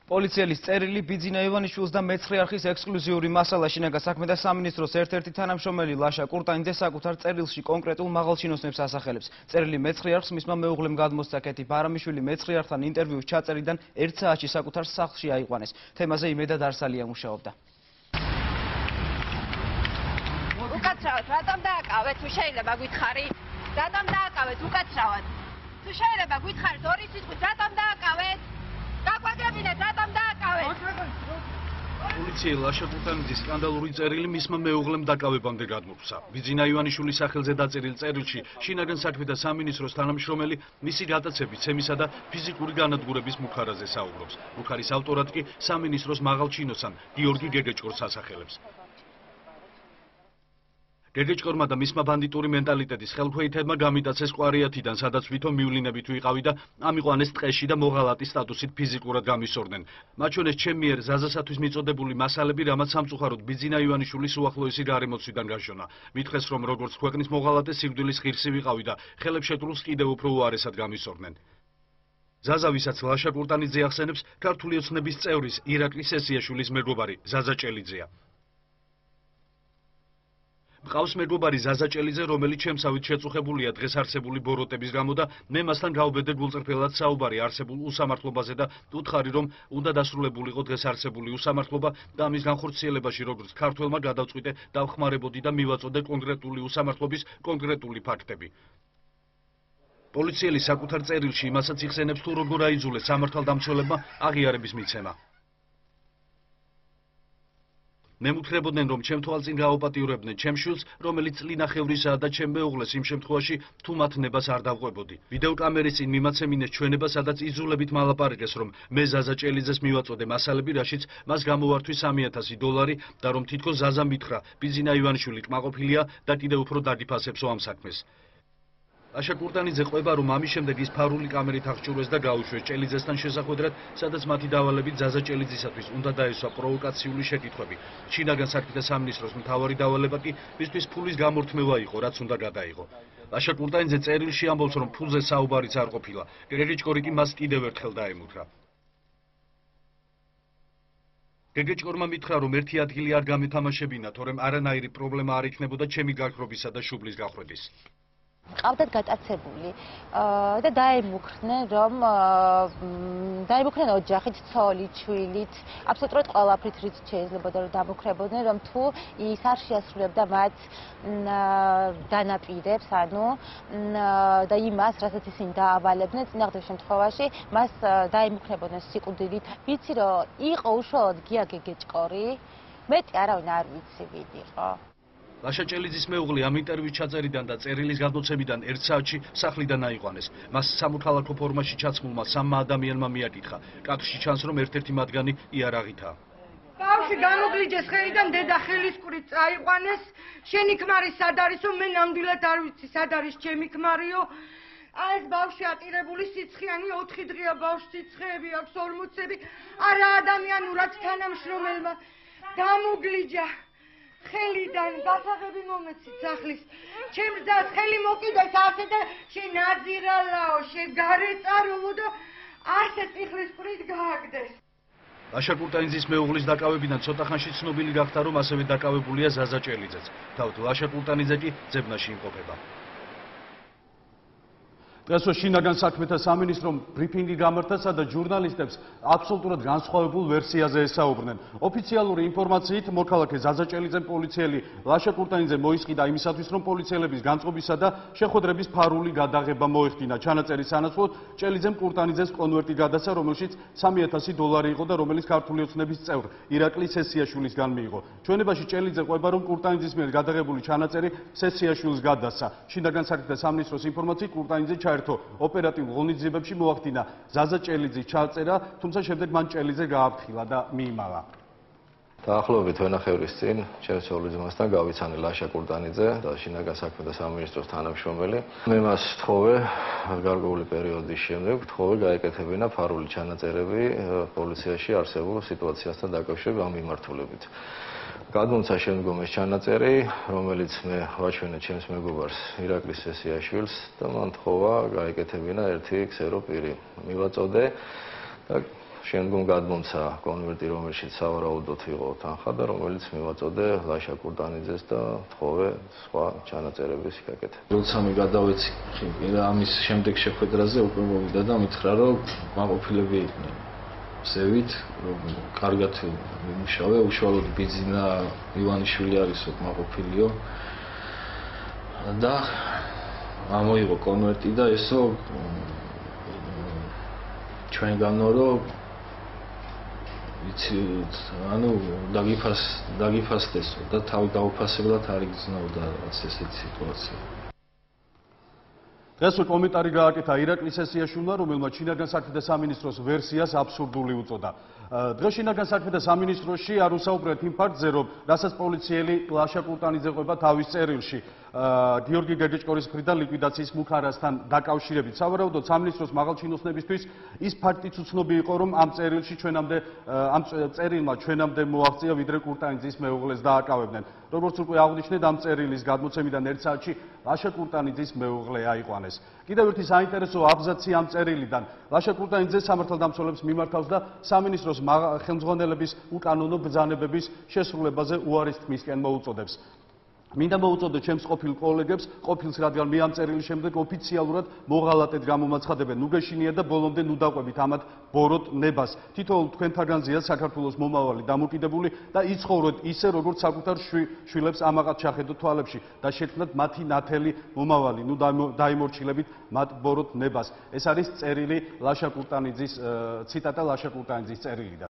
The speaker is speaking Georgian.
პოლიციელის წერილი ბიძინა ივანიშვილს და მეცხრე-არხის ექსკლუზიური მასალა შინაგან საქმეთა სამინისტროს ერთ-ერთი თანამშრომელი ლაშა კურტანიძე საკუთარ წერილში კონკრეტულ მაღალჩინოსნებს ასახელებს. წერილი მეცხრე-არხს მისმა მეუღლემ გადმოსცა კეთი ბარამიშვილი მეცხრე-არხთან ინტერვიუს ჩაწერიდან 1 საათში საკუთარ სახლში აიყვანეს. თემაზე იმედად არსალია მუშაობდა. უკაცრავად, რატომ დააკავეთ, თუ შეიძლება გითხარი? რატომ დააკავეთ უკაცრავად? თუ შეიძლება გითხარით ორი სიტყვით, რატომ დააკავეთ? გაგვაგებინეთ, რატომ დააკავეთ? პოლიციელი ლაშა კურტანიძის სკანდალური წერილი მისმა მეუღლემ დაკავებამდე გადმოგვცა. ბიძინა ივანიშვილის სახელზე დაწერილ წერილში შინაგან საქმეთა სამინისტროს თანამშრომელი მისი გატაცებით ცემისა და ფიზიკური განადგურების მუხარაზე საუბრობს. მუხარის ავტორად კი სამინისტროს მაღალჩინოსან გიორგი გეგეჭკორს ასახელებს. გეგეჭკორმა და მისმა ბანდიტური მენტალიტეტის ხელქვეითებმა გამიტაცეს კვარიათიდან, სადაც ვითომ მივლინებით ვიყავი და ამიყვანეს ტყეში და მოღალატის სტატუსით ფიზიკურად გამისორდნენ. მათ შორის ჩემ მიერ ზაზასათვის მიწოდებული მასალები, რამაც სამწუხაროდ ბიძინა ივანიშვილის უახლოესი გარემოცვიდან გაშონა. მითხრეს, რომ როგორც ქვეყნის მოღალატე სიკვდილის ღირსი ვიყავი და ხელებშეტყვილს კიდევ უფრო უარესად გამისორდნენ. ზაზა, ვისაც ლაშა კურტანიძე ახსენებს, ქართული ოცნების წევრის ირაკლი სესიაშვილის მეგობარი ზაზა ჭელიძეა. მყავს მეგობარი ზაზა ჭელიძე, რომელიც ჩემსავით შეწუხებულია დღეს არსებული ბოროტების გამო და მე მასთან გავბედე გულწრფელად საუბარი არსებულ უსამართლობაზე და ვუთხარი, რომ უნდა დასრულებულიყო დღეს არსებული უსამართლობა და ამის განხორციელებაში როგორც ქართველმა გადავწყვიტე დავხმარებოდი და მივაწოდე კონკრეტული უსამართლობის კონკრეტული ფაქტები. პოლიციელი საკუთარ წერილში იმასაც იხსენებს, თუ როგორ აიძულეს სამართალდამცველებმა აღიარების მიცემა. მემუქრებოდნენ, რომ ჩემ თვალწინ გააოპატიურებდნენ ჩემ შვილს, რომელიც წლინახევრისაა და ჩემ მეუღლეს იმ შემთხვევაში, თუ მათ ნებას არ დავყვებოდი. ვიდეოკამერის წინ მიმაცემინეს ჩვენება, სადაც იძულებით მალაპარაკეს, რომ მე ზაზა ჭელიძეს მივაწოდე მასალები, რაშიც მას გამოვართვის $3,000 და რომ თითქოს ზაზა მითხრა, ბიძინა ივანიშვილი კმაყოფილია და კიდევ უფრო დაგიფასებსო ამ საქმეს. ლაშა კურტანიძე ყვება, რომ ამის შემდეგ ის ფარული კამერით აღჭურვეს და გაუშვეს ჭელიძესთან შესახვედრად, სადაც მათი დავალებით ზაზა ჭელიძისათვის უნდა დაესვა პროვოკაციული შეკითხვები. შინაგან საქმეთა სამინისტროს მთავარი დავალება კი მისთვის ფულის გამორთმევა იყო, რაც უნდა გადაიღო. ლაშა კურტანიძე წერილში ამბობს, რომ ფულზე საუბარიც არ ყოფილა. გეგეჭკორი კი მას კიდევ ერთხელ დაემუქრა. გეგეჭკორმა მითხრა, რომ ერთი ადგილი არ გამეთამაშებინა, თორემ არანაირი პრობლემა არ იქნებოდა ჩემი გაქრობისა და შუბლის გახვედის. ყავდათ გატაცებული და დაემუქრნენ ოჯახით, ცოლით, შვილით, აბსოლუტურად ყველაფრით, რით შეიძლებოდა რომ დამუქრებოდნენ, რომ თუ ის არ შეასრულებდა მათ დანაპირებს, და იმას, რასაც ისინი დაავალებდნენ, წინააღმდეგ შემთხვევაში მას დაემუქრებოდნენ სიკვდილით. ვიცი, რომ იყო უშუალოდ გია გეგეჭკორი, მეტი არავინ არ ვიცი, ვინ იყო. ლაშა ჭელიძის მეუღლე ამ ინტერვიუს ჩაწერიდან და წერილის გადმოცემიდან 1 საათში სახლიდან აიყვანეს. მას სამოქალაქო ფორმაში ჩაცმულმა 3 ადამიანმა მიაკითხა. კადრში ჩანს, რომ ერთ-ერთი მათგანი იარაღითაა. ბავშვი გამოგლიჯეს ხელიდან დედა ხელისკურით წაიყვანეს. შენი ქმარი სად არისო? მე ნამდვილად არ ვიცი სად არის ჩემი ქმარიო. ეს ბავშვი ატირებული სიცხიანი 4 დღეა ბავშვს სიცხეები აქვს 40-ები. არა ადამიანურად თანამშრომელმა გამოგლიჯა. ხელიდან გასაღები მომეცით სახლის. ჩემს ძას ხელი მოკიდეს ასე და შენაძირალაო, შეგარეწარულო და ასე წიხლის პრით გააგდეს. ლაშა კურტანიძის მეუღლის დაკავებიდან ცოტა ხანში ცნობილი გახდა, რომ ასევე დაკავებულია ზაზა ჭელიძეც. თავად ლაშა კურტანიძე კი ძებნაში იმყოფება. დღესვე შინაგან საქმეთა სამინისტრომ ბრიფინგი გამართა, სადაც ჟურნალისტებს აბსოლუტურად განსხვავებულ ვერსიაზე ესაუბრნენ. ოფიციალური ინფორმაციით, მოქალაქე ზაზა ჭელიძემ პოლიციელი ლაშა კურტანიძე მოისყიდა იმისათვის, რომ პოლიციელების განწყობისა და შეხვედრების ფარული გადაღება მოეხდინა. ჩანაწერის სანაცვლოდ ჭელიძემ კურტანიძეს კონვერტი გადასცა, რომელშიც $3,000 იყო და რომელიც ქართული ოცნების წევრ ირაკლი სესიაშვილისგან მიიღო. ჩვენებაში ჭელიძე ყვება, რომ კურტანიძის მიერ გადაღებული ჩანაწერი სესიაშვილს გადასცა. შინაგან საქმეთა სამინისტროს ინფორმაციით, კურტანიძე ოპერატიულ ღონისძიებებში მოახდინა ზაზა ჭელიძის ჩაწერა, თუმცა შემდეგ მან ჭელიძე გააფრთხილა და მიიმალა. დაახლოებით ვენახევრის წინ ჩემს ოვლიზმასთან გავიცანე ლაშა კურტანიძე და შინაგან საქმეთა სამინისტროს თანამშრომელი. მე მას ვთხოვე გარკვეული პერიოდის შემდეგ, ვთხოვე გაეკეთებინა ფარული ჩანაწერები პოლიციაში არსებულ სიტუაციასთან დაკავშირებით ამ მიმართულებით. გადმოცა შემდგომ ეს ჩანაწერი, რომელიც მე ვაჩვენე ჩემს მეგობარს ირაკლი სესიაშვილს და მან თხოვა გაეკეთებინა ერთი ქსერო პირი. მივაწოდე და შემდგომ გადმომცა კონვერტი, რომელშიც სავარაუდოდ იყო თანხა და რომელიც მივაწოდე ლაშა კურტანიძეს და თხოვე სხვა ჩანაწერების გაკეთება. როცა მე გადავეცი ამის შემდეგ შეხვედრაზე უკვე მოვიდა და მითხრა, რომ მაყოფილები იყვნენ. ზევით, რომ კარგად იმუშავე, უშუალოდ ბიძინა ივანიშვილი არის მაყოფილიო და ამოიღო კონვერტი და ესო ჩვენგანო რომ იცი ანუ დაგიფასდესო და თავი დაუფასებლად არ იგრძნობდა რაღაც ესეთი სიტუაცია. დღეს კომენტარი გააკეთა ირაკლი სესიაშვილმა, რომელმაც შინაგან საქმეთა სამინისტროს ვერსიას აბსურდული უწოდა. დღეს შინაგან საქმეთა სამინისტროში არ უსაუბრეთ იმ ფაქტზე, რომ რასაც პოლიციელი ლაშა კურტანიძე ყვება თავის წერილში გიორგი გეგეჭკორის მხრიდან ლიკვიდაციის მუხარასთან დაკავშირებით. სავარაუდოდ სამინისტროს მაღალჩინოსნებისთვის ის ფაქტიც უცნობი იყო, რომ ამ წერილმა ჩვენამდე მოაღწია, ვიდრე კურტანიძის მეუღლეს დააკავებდნენ. როგორც უკვე აღნიშნეთ, ამ წერილის გადმოცემიდან 1 საათში ლაშა კურტანიძის მეუღლე აიყვანეს. კიდევ ერთი საინტერესო აბზაცი ამ წერილიდან. ლაშა კურტანიძე სამართალდამცველებს მიმართავს და სამინისტროს ხელმძღვანელების უკანონო ბრძანებების შესრულებაზე უარის თქმისკენ მოუწოდებს. მინდა მოუწოდოთ ჩემს ყოფილ კოლეგებს, ყოფილს რადგან მე ამ წერილის შემდეგ ოფიციალურად მოღალატედ გამომაცხადებენ. ნუ გეშინიათ და ბოლომდე ნუ დაყვებით ამათ ბოროტ ნებას. თითოეულ თქვენთაგანზეა საქართველოს მომავალი დამოკიდებული და იცხოვროთ ისე, როგორც საკუთარ შვილებს ამაყად ჩახედოთ თვალებში და შექმნათ მათი ნათელი მომავალი. ნუ დაიმორჩილებით მათ ბოროტ ნებას. ეს არის წერილი ლაშა კურტანიძის ციტატა ლაშა კურტანიძის წერილიდან.